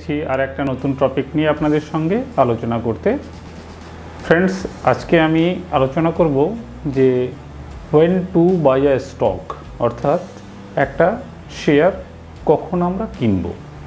এসেছি আর একটা নতুন টপিক নিয়ে আপনাদের সঙ্গে আলোচনা করতে। ফ্রেন্ডস, আজকে আমি আলোচনা করব যে when to buy a stock, অর্থাৎ একটা শেয়ার কখন আমরা কিনব।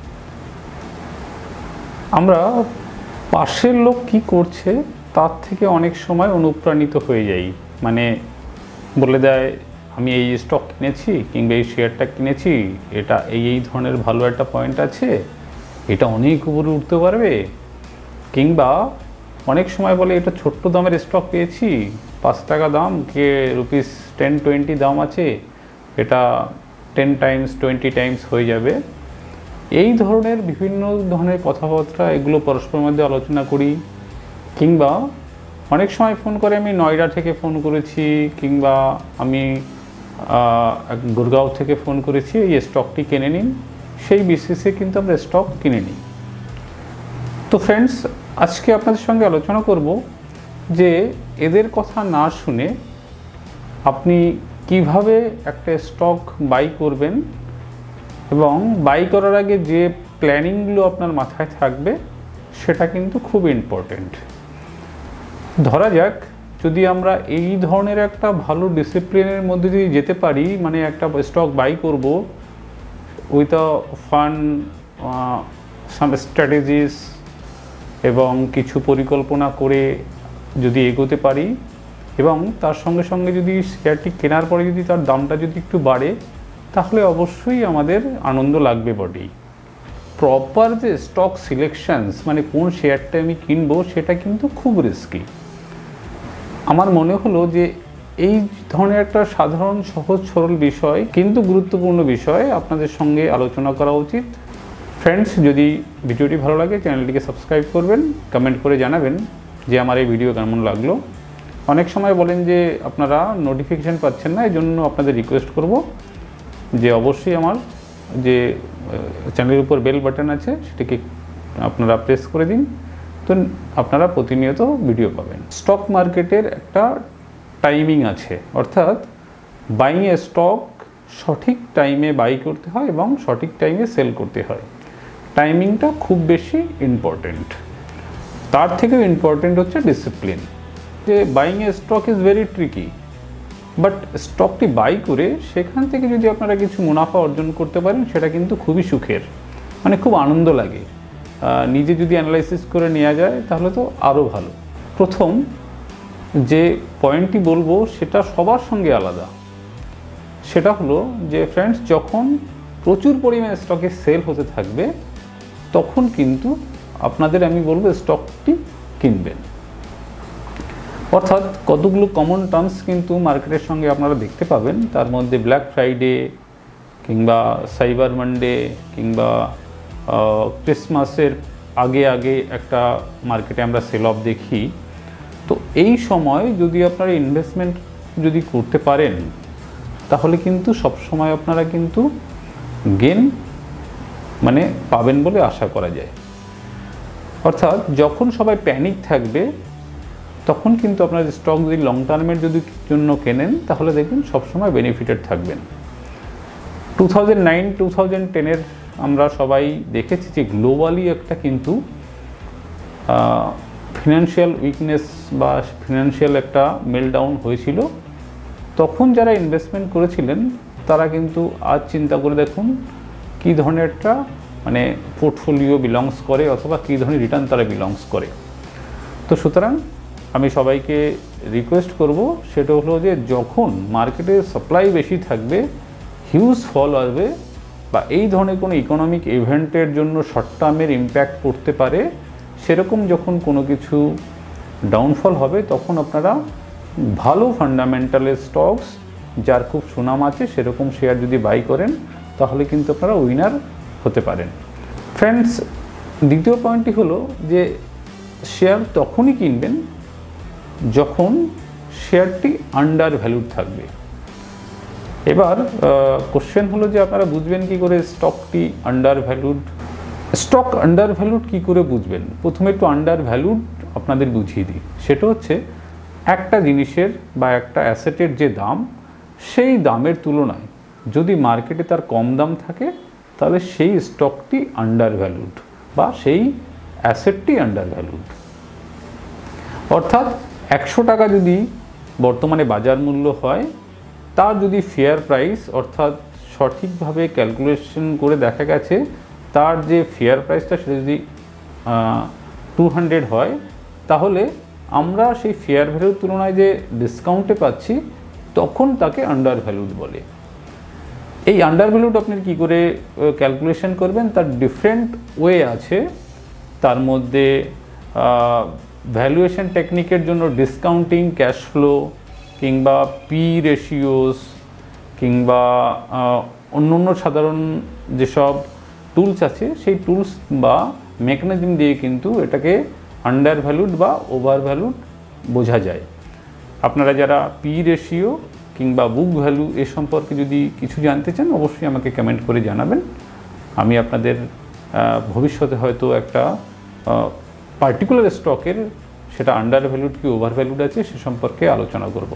আমরা পাশের লোক কি করছে তার থেকে অনেক সময় অনুপ্রাণিত হয়ে যাই, মানে বলে দেয় আমি এই স্টক কিনেছি কিংবা এই শেয়ারটা কিনেছি, এটা এই ধরনের ভালো একটা পয়েন্ট আছে, এটা অনেক উপরে উঠতে পারবে, কিংবা অনেক সময় বলে এটা ছোট্ট দামের স্টক পেয়েছি, 5 টাকা দাম কে রুপিস 10-20 দাম আছে, এটা 10 টাইমস 20 টাইমস হয়ে যাবে। এই ধরনের বিভিন্ন ধরনের কথাবার্তা এগুলো পরস্পরের মধ্যে আলোচনা করি। কিংবা অনেক সময় ফোন করে, আমি নয়ডা থেকে ফোন করেছি কিংবা আমি গুরগাঁও থেকে ফোন করেছি, এই স্টকটি কিনে নিন, সেই বেসিসে কিন্তু আমরা স্টক কিনে নিই। তো ফ্রেন্ডস, আজকে আপনাদের সঙ্গে আলোচনা করব যে এদের কথা না শুনে আপনি কিভাবে একটা স্টক বাই করবেন এবং বাই করার আগে যে প্ল্যানিংগুলো আপনার মাথায় থাকবে সেটা কিন্তু খুব ইম্পর্টেন্ট। ধরা যাক, যদি আমরা এই ধরনের একটা ভালো ডিসিপ্লিনের মধ্যে দিয়ে যেতে পারি, মানে একটা স্টক বাই করব with a fund, some strategies এবং কিছু পরিকল্পনা করে যদি এগোতে পারি এবং তার সঙ্গে সঙ্গে যদি শেয়ারটি কেনার পরে যদি তার দামটা যদি একটু বাড়ে, তাহলে অবশ্যই আমাদের আনন্দ লাগবে বটেই। প্রপার যে স্টক সিলেকশনস, মানে কোন শেয়ারটা আমি কিনবো, সেটা কিন্তু খুব রিস্কি। আমার মনে হলো যে এই ধরনের একটা সাধারণ সহজ সরল বিষয় কিন্তু গুরুত্বপূর্ণ বিষয় আপনাদের সঙ্গে আলোচনা করা উচিত। ফ্রেন্ডস, যদি ভিডিওটি ভালো লাগে চ্যানেলটিকে সাবস্ক্রাইব করবেন, কমেন্ট করে জানাবেন যে আমার এই ভিডিও কেমন লাগলো। অনেক সময় বলেন যে আপনারা নোটিফিকেশান পাচ্ছেন না, এই জন্য আপনাদের রিকোয়েস্ট করব যে অবশ্যই আমার যে চ্যানেলের উপর বেল বাটন আছে সেটাকে আপনারা প্রেস করে দিন, তো আপনারা প্রতিনিয়ত ভিডিও পাবেন। স্টক মার্কেটের একটা টাইমিং আছে, অর্থাৎ বাইং এ স্টক সঠিক টাইমে বাই করতে হয় এবং সঠিক টাইমে সেল করতে হয়। টাইমিংটা খুব বেশি ইম্পর্টেন্ট। তার থেকেও ইম্পর্টেন্ট হচ্ছে ডিসিপ্লিন। যে buying a stock is very tricky, but স্টকটি বাই করে সেখান থেকে যদি আপনারা কিছু মুনাফা অর্জন করতে পারেন সেটা কিন্তু খুবই সুখের, মানে খুব আনন্দ লাগে। নিজে যদি অ্যানালাইসিস করে নেওয়া যায় তাহলে তো আরও ভালো। প্রথম যে পয়েন্টটি বলবো সেটা সবার সঙ্গে আলাদা, সেটা হলো যে ফ্রেন্ডস, যখন প্রচুর পরিমাণে স্টকে সেল হতে থাকবে তখন কিন্তু আপনাদের আমি বলবো স্টকটি কিনবেন। অর্থাৎ কতগুলো কমন টার্মস কিন্তু মার্কেটের সঙ্গে আপনারা দেখতে পাবেন, তার মধ্যে ব্ল্যাক ফ্রাইডে কিংবা সাইবার মানডে কিংবা ক্রিসমাসের আগে আগে একটা মার্কেটে আমরা সেল অফ দেখি। তো এই সময় যদি আপনারা ইনভেস্টমেন্ট যদি করতে পারেন তাহলে কিন্তু সব সময় আপনারা কিন্তু গেন মানে পাবেন বলে আশা করা যায়। অর্থাৎ যখন সবাই প্যানিক থাকবে তখন কিন্তু আপনার স্টক যদি লং টার্মের যদি জন্য কেনেন তাহলে দেখবেন সবসময় বেনিফিটেড থাকবেন। 2009-2010-এর আমরা সবাই দেখেছি যে গ্লোবালি একটা কিন্তু ফিনান্সিয়াল উইকনেস বা ফিনান্সিয়াল একটা মেলডাউন হয়েছিল। তখন যারা ইনভেস্টমেন্ট করেছিলেন তারা কিন্তু আজ চিন্তা করে দেখুন কী ধরনের একটা মানে পোর্টফোলিও বিলংস করে অথবা কী ধরনের রিটার্ন তারা বিলংস করে। তো সুতরাং আমি সবাইকে রিকোয়েস্ট করব, সেটা হলো যে যখন মার্কেটে সাপ্লাই বেশি থাকবে, হিউজ ফল আসবে বা এই ধরনের কোনো ইকোনমিক ইভেন্টের জন্য শর্ট টার্মের ইম্প্যাক্ট পড়তে পারে, সেরকম যখন কোনো কিছু ডাউনফল হবে তখন আপনারা ভালো ফান্ডামেন্টালের স্টকস যার খুব সুনাম আছে সেরকম শেয়ার যদি বাই করেন তাহলে কিন্তু আপনারা উইনার হতে পারেন। ফ্রেন্ডস, দ্বিতীয় পয়েন্টটি হলো যে শেয়ার তখনই কিনবেন যখন শেয়ারটি আন্ডার ভ্যালুড থাকবে। এবার কোশ্চেন হলো যে আপনারা বুঝবেন কি করে স্টকটি under valued. Stock under valued কী করে বুঝবেন? প্রথমে একটু আন্ডার ভ্যালুড আপনাদের বুঝিয়ে দিই। সেটা হচ্ছে একটা জিনিসের বা একটা অ্যাসেটের যে দাম, সেই দামের তুলনায় যদি মার্কেটে তার কম দাম থাকে তাহলে সেই স্টকটি আন্ডার ভ্যালুড। বা সেই অ্যাসেটটি আন্ডার ভ্যালুড। অর্থাৎ 100 টাকা যদি বর্তমানে বাজার মূল্য হয়, তার যদি ফেয়ার প্রাইস অর্থাৎ সঠিকভাবে ক্যালকুলেশন করে দেখা গেছে তার যে ফেয়ার প্রাইসটা সেটা যদি 200 হয়, তাহলে আমরা সেই ফেয়ার ভ্যালুর তুলনায় যে ডিসকাউন্টে পাচ্ছি তখন তাকে আন্ডার ভ্যালুড বলে। এই আন্ডার ভ্যালুড আপনি কী করে ক্যালকুলেশন করবেন, তার ডিফারেন্ট ওয়ে আছে। তার মধ্যে ভ্যালুয়েশন টেকনিকের জন্য ডিসকাউন্টিং, ক্যাশ ফ্লো কিংবা পি রেশিওস কিংবা অন্য সাধারণ যেসব টুলস আছে সেই টুলস বা মেকানিজম দিয়ে কিন্তু এটাকে আন্ডার ভ্যালুড বা ওভার ভ্যালুড বোঝা যায়। আপনারা যারা পি রেশিও কিংবা বুক ভ্যালু এ সম্পর্কে যদি কিছু জানতে চান অবশ্যই আমাকে কমেন্ট করে জানাবেন। আমি আপনাদের ভবিষ্যতে হয়তো একটা পার্টিকুলার স্টকের সেটা আন্ডার ভ্যালুড কি ওভার ভ্যালুড আছে সে সম্পর্কে আলোচনা করব।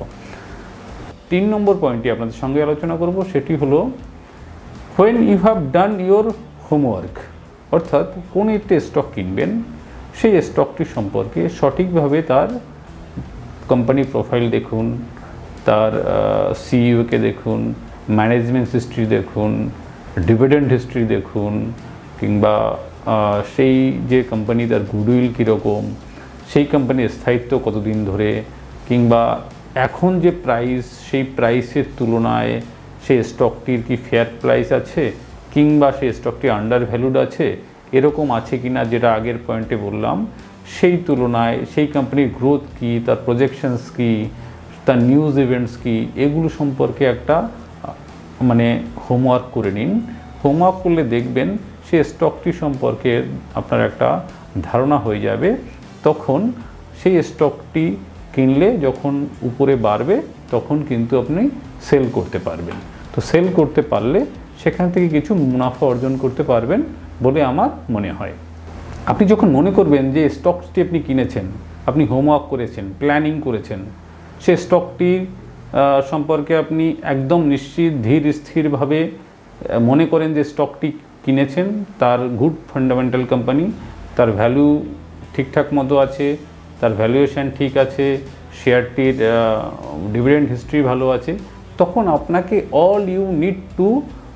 3 নম্বর পয়েন্টটি আপনাদের সঙ্গে আলোচনা করব, সেটি হলো when you have done your homework. অর্থাৎ কোন একটি স্টক কিনবেন সেই স্টকটি সম্পর্কে সঠিকভাবে তার কোম্পানি প্রোফাইল দেখুন, তার সিইওকে দেখুন, ম্যানেজমেন্ট হিস্ট্রি দেখুন, ডিভিডেন্ড হিস্ট্রি দেখুন, কিংবা সেই যে কোম্পানি তার গুডউইল কীরকম, সেই কোম্পানির স্থায়িত্ব কতদিন ধরে, কিংবা এখন যে প্রাইস সেই প্রাইসের তুলনায় সেই স্টকটির কি ফেয়ার প্রাইস আছে কিংবা সেই স্টকটি আন্ডার ভ্যালুড আছে, এরকম আছে কি না যেটা আগের পয়েন্টে বললাম, সেই তুলনায় সেই কোম্পানির গ্রোথ কী, তার প্রজেকশনস কী, তার নিউজ ইভেন্টস কী, এগুলো সম্পর্কে একটা মানে হোমওয়ার্ক করে নিন। হোমওয়ার্ক করলে দেখবেন সেই স্টকটি সম্পর্কে আপনার একটা ধারণা হয়ে যাবে। তখন সেই স্টকটি কিনলে যখন উপরে বাড়বে তখন কিন্তু আপনি সেল করতে পারবেন। তো সেল করতে পারলে সেখান থেকে কিছু মুনাফা অর্জন করতে পারবেন বলে আমার মনে হয়। আপনি যখন মনে করবেন যে স্টকটি আপনি কিনেছেন, আপনি হোমওয়ার্ক করেছেন, প্ল্যানিং করেছেন, সে স্টকটি সম্পর্কে আপনি একদম নিশ্চিত ধীর স্থিরভাবে মনে করেন যে স্টকটি কিনেছেন তার গুড ফান্ডামেন্টাল কোম্পানি, তার ভ্যালু ঠিকঠাক মতো আছে, তার ভ্যালুয়েশন ঠিক আছে, শেয়ারটির ডিভিডেন্ড হিস্ট্রি ভালো আছে, তখন আপনাকে all you need to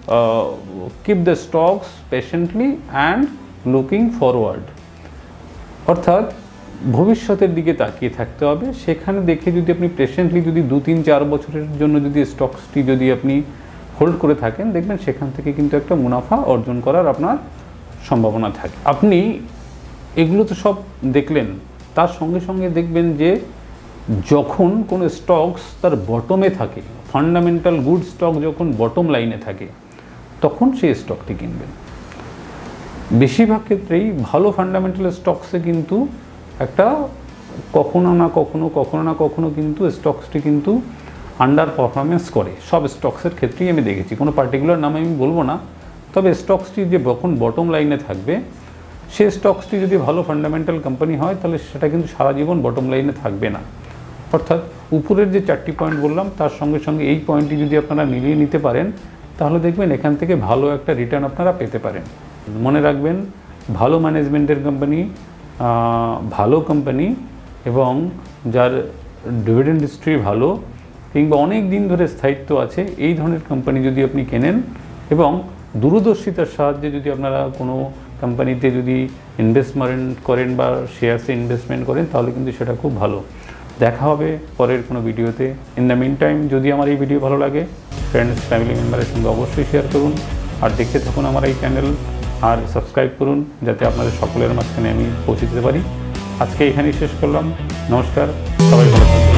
keep the stocks patiently and looking forward. অর্থাৎ ভবিষ্যতের দিকে তাকিয়ে থাকতে হবে। সেখানে দেখে যদি আপনি পেশেন্টলি যদি 2-3-4 বছরের জন্য যদি স্টকসটি যদি আপনি হোল্ড করে থাকেন, দেখবেন সেখান থেকে কিন্তু একটা মুনাফা অর্জন করার আপনার সম্ভাবনা থাকে। আপনি এগুলো তো সব দেখলেন, তার সঙ্গে সঙ্গে দেখবেন যে যখন কোনো স্টকস তার বটমে থাকে, ফান্ডামেন্টাল গুড স্টক যখন বটম লাইনে থাকে, তখন সেই স্টকটি কিনবেন। বেশিরভাগ ক্ষেত্রেই ভালো ফান্ডামেন্টাল স্টকসে কিন্তু একটা কখনো না কখনো কিন্তু স্টকসটি কিন্তু আন্ডার পারফরমেন্স করে। সব স্টকসের ক্ষেত্রেই আমি দেখেছি, কোনো পার্টিকুলার নাম আমি বলবো না, তবে স্টকসটি যে যখন বটম লাইনে থাকবে, সে স্টকসটি যদি ভালো ফান্ডামেন্টাল কোম্পানি হয় তাহলে সেটা কিন্তু সারা জীবন বটম লাইনে থাকবে না। অর্থাৎ উপরের যে 4টি পয়েন্ট বললাম তার সঙ্গে সঙ্গে এই পয়েন্টটি যদি আপনারা মিলিয়ে নিতে পারেন তাহলে দেখবেন এখান থেকে ভালো একটা রিটার্ন আপনারা পেতে পারেন। মনে রাখবেন, ভালো ম্যানেজমেন্টের কোম্পানি, ভালো কোম্পানি এবং যার ডিভিডেন্ড হিস্ট্রি ভালো কিংবা অনেক দিন ধরে স্থায়িত্ব আছে, এই ধরনের কোম্পানি যদি আপনি কেনেন এবং দূরদর্শিতার সাহায্যে যদি আপনারা কোনো কোম্পানিতে যদি ইনভেস্টমেন্ট করেন বা শেয়ারসে ইনভেস্টমেন্ট করেন তাহলে কিন্তু সেটা খুব ভালো। দেখা হবে পরের কোনো ভিডিওতে। ইন দ্য মিন টাইম যদি আমার এই ভিডিও ভালো লাগে ফ্রেন্ডস ফ্যামিলি মেম্বারের সঙ্গে অবশ্যই শেয়ার করুন, আর দেখতে থাকুন আমার এই চ্যানেল, আর সাবস্ক্রাইব করুন যাতে আপনাদের সকলের মাঝখানে আমি পৌঁছে দিতে পারি। আজকে এখানেই শেষ করলাম। নমস্কার, সবাই ভালো থাকুন।